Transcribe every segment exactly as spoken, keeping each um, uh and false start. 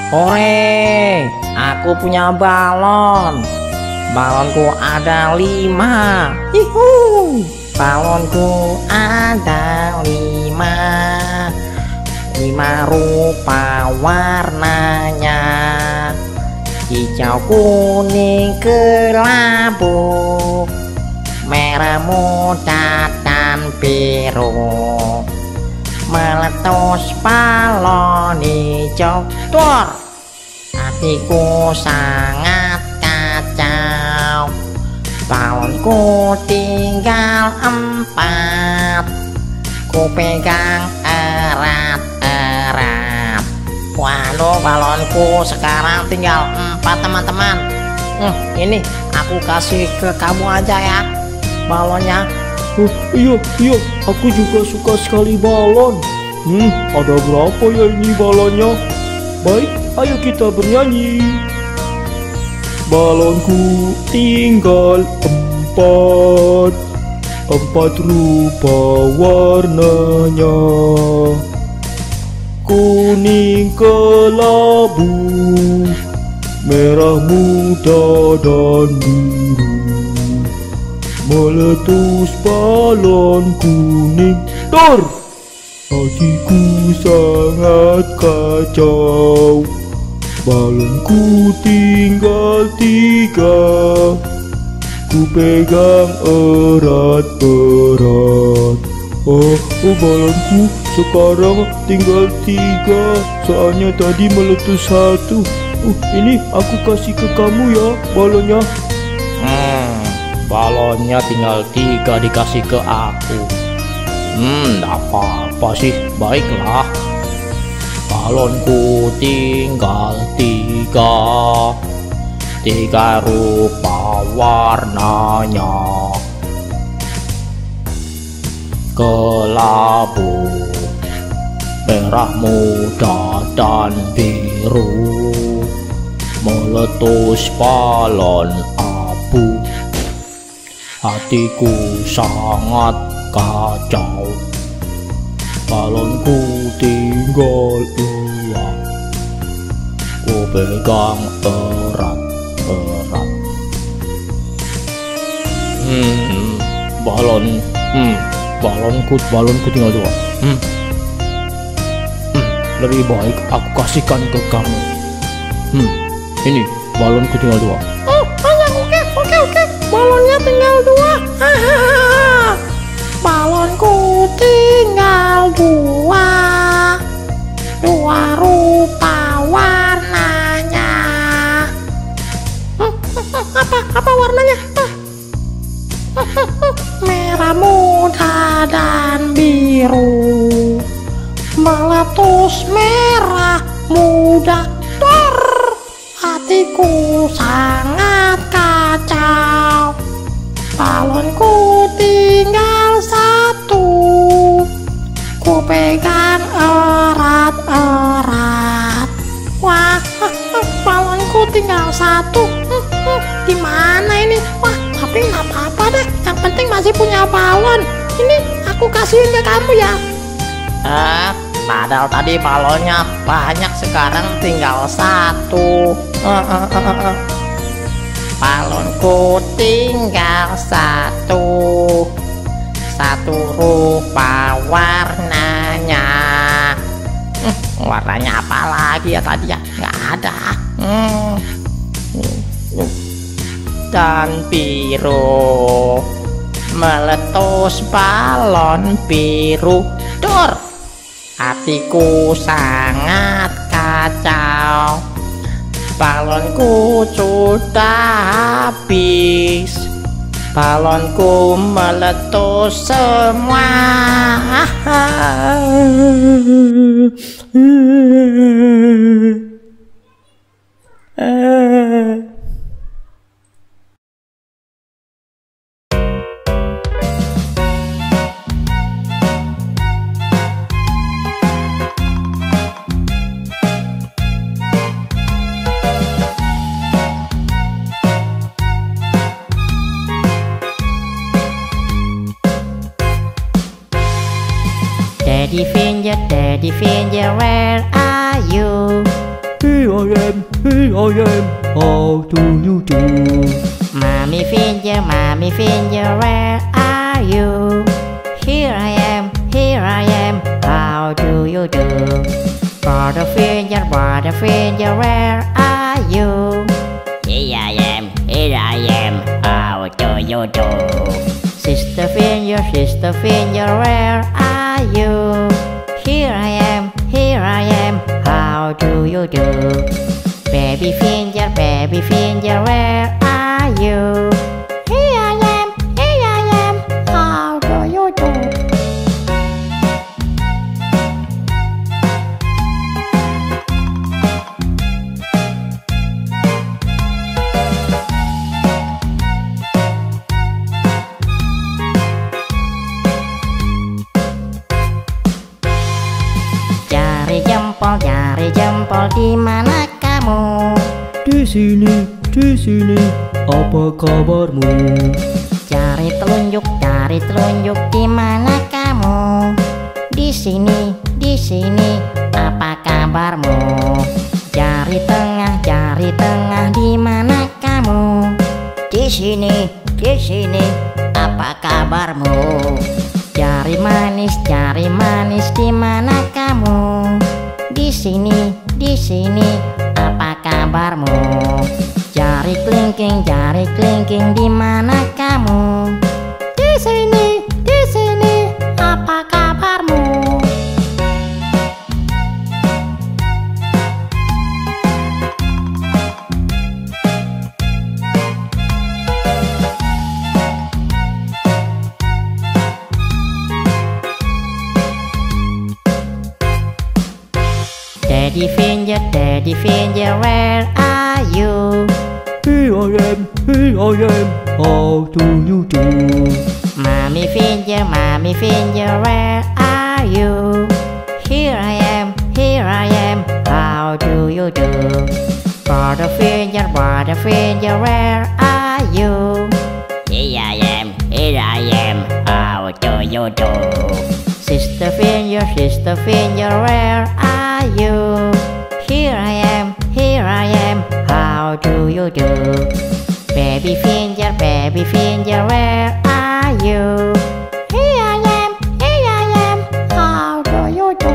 Hore, aku punya balon. Balonku ada lima. Yuhu. Balonku ada lima. Lima rupa warnanya. Hijau, kuning, kelabu, merah muda dan biru. Meletus balon hijau, dor. Hatiku sangat kacau. Balonku tinggal empat. Ku pegang erat-erat. Waduh, balonku sekarang tinggal empat, teman-teman. Hmm, ini aku kasih ke kamu aja ya balonnya. Oh, iya, iya, aku juga suka sekali balon. Hmm, ada berapa ya ini balonnya? Baik, ayo kita bernyanyi. Balonku tinggal empat, empat rupa warnanya. Kuning kelabu, merah muda dan biru. Meletus balon kuning, dor. Hatiku sangat kacau. Balonku tinggal tiga. Ku pegang erat-erat. Oh, oh, balonku sekarang tinggal tiga. Soalnya tadi meletus satu. Uh, ini aku kasih ke kamu ya balonnya. Hmm, balonnya tinggal tiga dikasih ke aku. Hmm, gak apa-apa sih, baiklah. Balonku tinggal tiga. Tiga rupa warnanya. Kelabu, merah muda dan biru. Meletus balon abu. Hatiku sangat kacau. Balonku tinggal dua. Ku pegang erat-erat. Hmm, balon, hmm, balonku, balonku tinggal dua. Hmm, hmm, lebih baik aku kasihkan ke kamu. Hmm, ini balonku tinggal dua. Oh, hanya oke, oke, oke. Balonnya tinggal dua. Hahaha. Balonku tinggal dua. Dua rupa warnanya. Hmm, apa, apa warnanya? Merah muda dan biru. Meletus merah muda, dor. Hatiku sangat kacau. Balonku tinggal satu. Ku pegang erat-erat. Wah, balonku tinggal satu. Gimana ini? Wah, tapi nggak apa-apa deh. Yang penting masih punya balon. Ini aku kasihin ke kamu ya. Ah, padahal tadi balonnya banyak, sekarang tinggal satu. Uh, uh, uh, uh. Balonku tinggal satu. Satu rupa warnanya. Hmm, warnanya apa lagi ya tadi ya? Nggak ada. Hmm. Dan biru. Meletus balon biru, dor. Hatiku sangat kacau. Balonku sudah habis. Balonku meletus semua. Daddy Finger, Daddy Finger, where are you? Here I am, here I am, how do you do? Mommy finger, mommy finger, where are you? Here I am, here I am, how do you do? Brother finger, brother finger, where are you? Here I am, here I am, how do you do? Sister finger, sister finger, where are you? Here I am, here I am, how do you do? Baby finger, baby finger, where are you? Here I am, here I am, how do you do? Jari jempol, jari jempol, di mana kamu? Di sini, di sini, apa kabarmu? Jari telunjuk, jari telunjuk, di mana kamu? Di sini, di sini, apa kabarmu? Jari tengah, jari tengah, di mana kamu? Di sini, di sini, apa kabarmu? Jari manis, jari manis, di mana kamu? Di sini, di sini, apa kabarmu? Jari kelingking, jari kelingking, di mana kamu? Di sini, di sini, apa kabarmu? Daddy finger, daddy finger, where are you? Here I am, here I am, how do you do? Mommy finger, mommy finger, where are you? Here I am, here I am, how do you do? Brother finger, brother finger, where are you? Here I am, here I am, how do you do? Sister finger, sister finger, where are you? Here I am, here I am, how do you do? Baby finger, baby finger, where are you? Here I am, here I am, how do you do?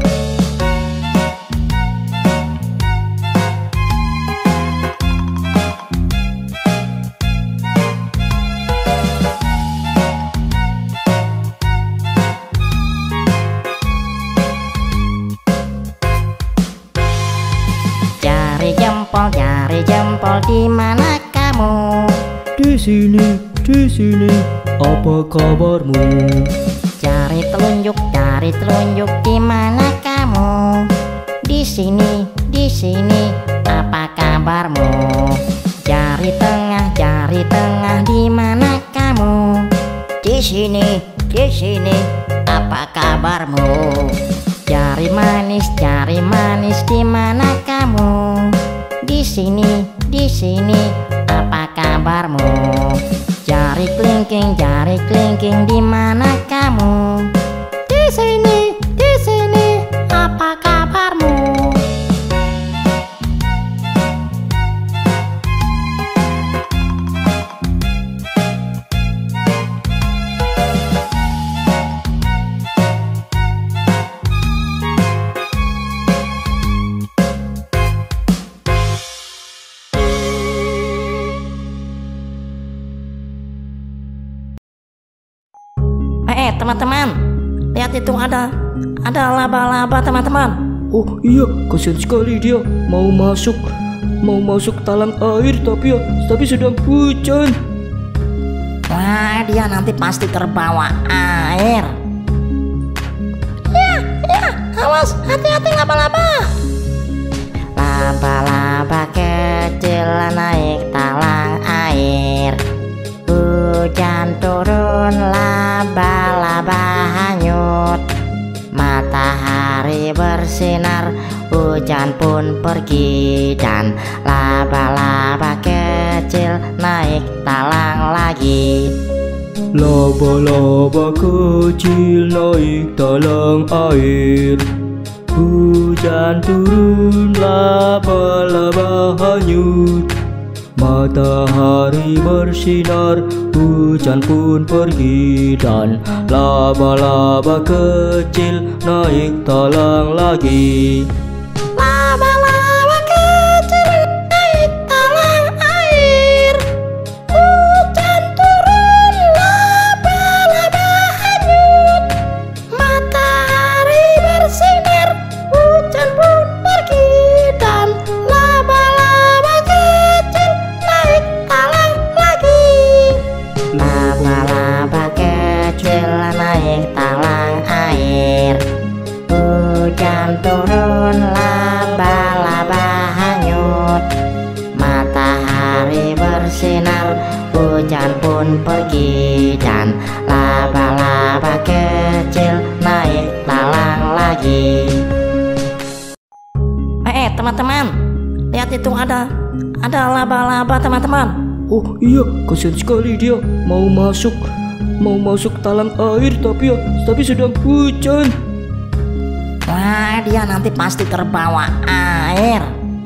Jari jempol, jari jempol, di mana kamu? Di sini, di sini, apa kabarmu? Jari telunjuk, jari telunjuk, di mana kamu? Di sini, di sini, apa kabarmu? Jari tengah, jari tengah, di mana kamu? Di sini, di sini, apa kabarmu? Jari manis, jari manis, di mana kamu? Di sini, di sini, apa kabarmu? Jari kelingking, jari kelingking, di mana kamu? Di sini, di sini, apa kabarmu? Eh, teman-teman, lihat itu ada ada laba-laba, teman-teman. Oh iya, kasihan sekali dia mau masuk, mau masuk talang air tapi ya, tapi sedang hujan. Wah, dia nanti pasti terbawa air. Ya, ya, awas, hati-hati laba-laba. Laba-laba kecil naik talang air. Hujan turun, laba-laba hanyut. Matahari bersinar, hujan pun pergi. Dan laba-laba kecil naik talang lagi. Laba-laba kecil naik talang air. Hujan turun, laba-laba hanyut. Matahari bersinar, hujan pun pergi. Dan laba-laba kecil naik talang lagi. Laba-laba kecil naik talang air. Hujan turun, laba-laba hanyut. Matahari bersinar, hujan pun pergi. Dan laba-laba kecil naik talang lagi. Laba-laba kecil naik talang air. Hujan turun, laba-laba hanyut. Matahari bersinar, hujan pun pergi. Dan laba-laba kecil naik talang lagi. Eh teman-teman, lihat itu ada ada laba-laba teman-teman. Oh iya, kasihan sekali dia. Mau masuk, mau masuk talang air tapi ya, tapi sedang hujan. Wah, dia nanti pasti terbawa air.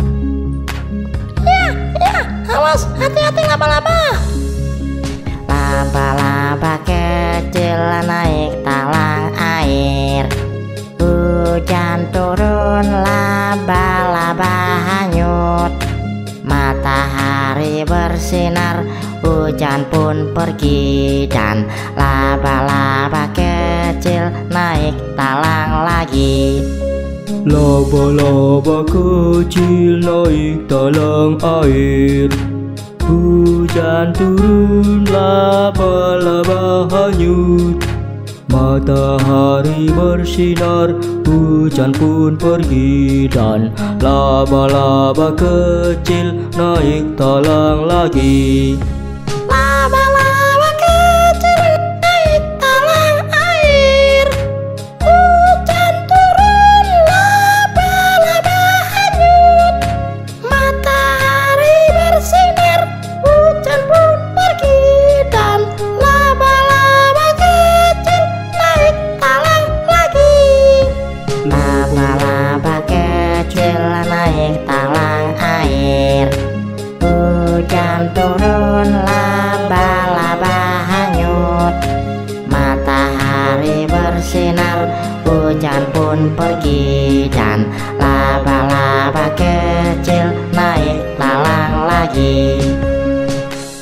Ya, ya, awas, hati-hati laba-laba. Laba-laba kecil naik talang air. Hujan turun, laba-laba hanyut. Matahari bersinar, hujan pun pergi. Dan laba-laba kecil naik talang lagi. Laba-laba kecil naik talang air. Hujan turun, laba-laba hanyut. Matahari bersinar, hujan pun pergi. Dan laba-laba kecil naik talang lagi. Laba-laba kecil naik talang air. Hujan turun, laba-laba hanyut. Matahari bersinar, hujan pun pergi. Dan laba-laba kecil naik talang lagi. Laba-laba kecil naik talang air. Hujan turun, laba-laba hanyut. Matahari bersinar, hujan pun pergi. Dan laba-laba kecil naik talang lagi.